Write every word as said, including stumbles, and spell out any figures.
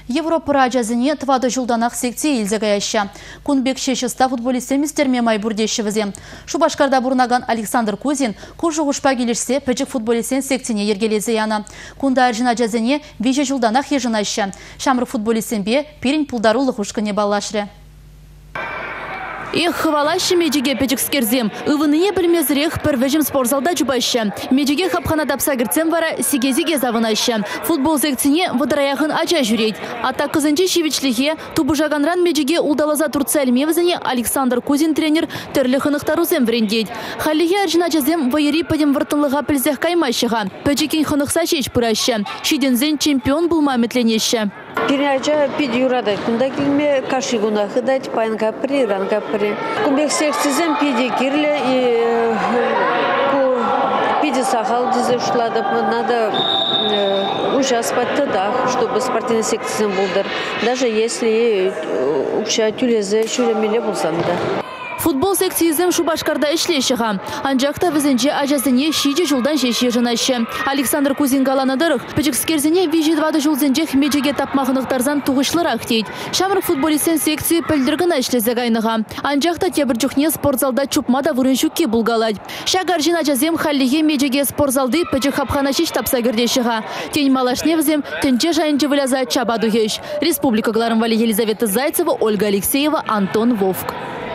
Европа раджазыне твады жылданақ секция илзегаяща. Кунбек шешіста футболистемистерме май бурдешевізе. Шубашкарда бурнаган Александр Кузин кужуғышпа келешсе пәчік футболистен секцияне ергелезе яна. Кунда аржина жазыне виже жылданақ ежынайшы. Шамры футболистенбе перін пулдарулы хушкыне балашры. Эх, хвалаще медиге печекскерзем. Ивыныне білмезірек пірвежім спортзалда жубайшы. Медиге хапхана тапса кірцем вара сигезиге завынайшы. Футбол секцине выдыраяғын ача жүрейд. Ата кызынче шивичліге тубыжаганран медиге улдалаза турцәлмевізіне Александр Кузин тренер түрлі хынықтарузем врендейд. Халлиге аржина жазем вайыри падем выртынлыға пілзех каймайшыға. Пәчекін хынықса шеш пырайшы. Шидензен чемпион булма метленеші. Переача пид юрада кунда килме каши гуна хыдать паянка при ранка при кумбек секцизем пиди кирле и ку пиди сахал дизе шлада надо участвовать тогда, чтобы спортивный секцизем был дар, даже если общая тюлезе шуремиле булсанда. Футбол секциязем Шубашкарда ишлешіға. Анжақта візінже ажазыне шиде жылдан жеше жынайшы. Александр Кузин галанадырық. Пәчікскерзіне вижі двады жылзенжек меджеге тапмағынықтарзан туғышлырақ дейді. Шамрық футболистен секции пәлдіргіна ішлезе ғайныға. Анжақта тебір жүхне спортзалда чупмада вырыншукке бұлғалайды. Шагаржин ажазем халлиге меджеге спортзалды пәчік хапхана шеш тапса кірдешіға. Тень малашне візем тінче жайынчы выляза чабаду еш. Республика Гларымвали Елизавета Зайцева, Ольга Алексеева, Антон Вовк.